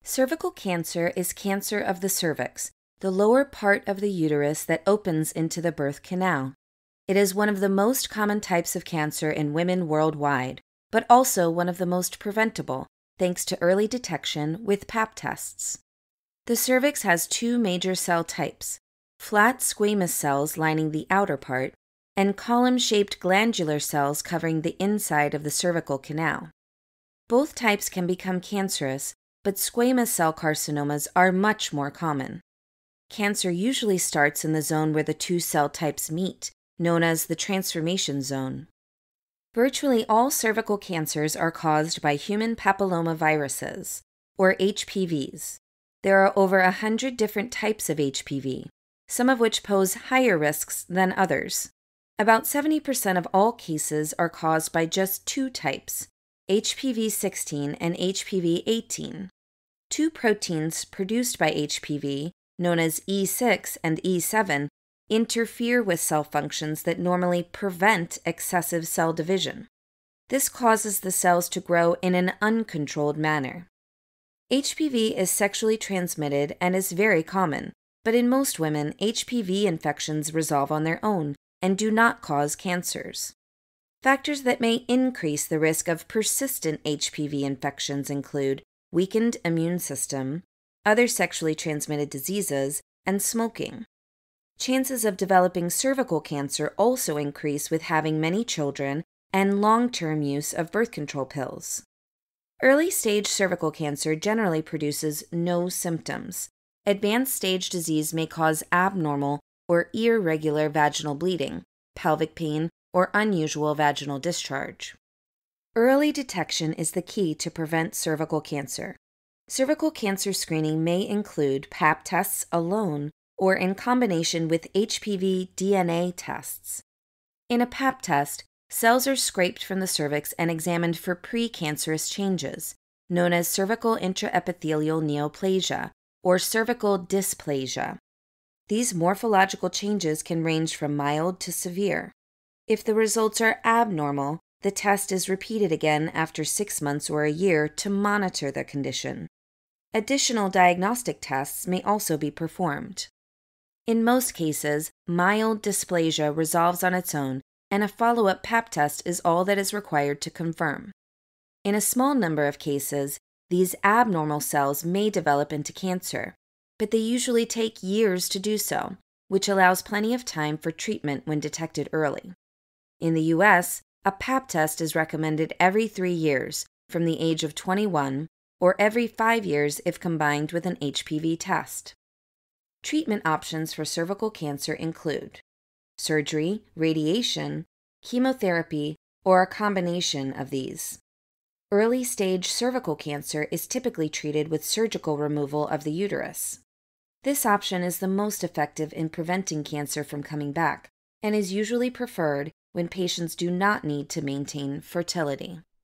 Cervical cancer is cancer of the cervix, the lower part of the uterus that opens into the birth canal. It is one of the most common types of cancer in women worldwide, but also one of the most preventable, thanks to early detection with Pap tests. The cervix has two major cell types: flat squamous cells lining the outer part, and column-shaped glandular cells covering the inside of the cervical canal. Both types can become cancerous, but squamous cell carcinomas are much more common. Cancer usually starts in the zone where the two cell types meet, known as the transformation zone. Virtually all cervical cancers are caused by human papillomaviruses, or HPVs. There are over 100 different types of HPV, some of which pose higher risks than others. About 70% of all cases are caused by just two types, HPV 16 and HPV 18. Two proteins produced by HPV, known as E6 and E7, interfere with cell functions that normally prevent excessive cell division. This causes the cells to grow in an uncontrolled manner. HPV is sexually transmitted and is very common, but in most women, HPV infections resolve on their own and do not cause cancers. Factors that may increase the risk of persistent HPV infections include weakened immune system, other sexually transmitted diseases, and smoking. Chances of developing cervical cancer also increase with having many children and long-term use of birth control pills. Early-stage cervical cancer generally produces no symptoms. Advanced stage disease may cause abnormal or irregular vaginal bleeding, pelvic pain, or unusual vaginal discharge. Early detection is the key to prevent cervical cancer. Cervical cancer screening may include Pap tests alone or in combination with HPV DNA tests. In a Pap test, cells are scraped from the cervix and examined for precancerous changes, known as cervical intraepithelial neoplasia or cervical dysplasia. These morphological changes can range from mild to severe. If the results are abnormal, the test is repeated again after 6 months or a year to monitor the condition. Additional diagnostic tests may also be performed. In most cases, mild dysplasia resolves on its own, and a follow-up Pap test is all that is required to confirm. In a small number of cases, these abnormal cells may develop into cancer, but they usually take years to do so, which allows plenty of time for treatment when detected early. In the U.S., a Pap test is recommended every 3 years from the age of 21, or every 5 years if combined with an HPV test. Treatment options for cervical cancer include surgery, radiation, chemotherapy, or a combination of these. Early-stage cervical cancer is typically treated with surgical removal of the uterus. This option is the most effective in preventing cancer from coming back and is usually preferred when patients do not need to maintain fertility.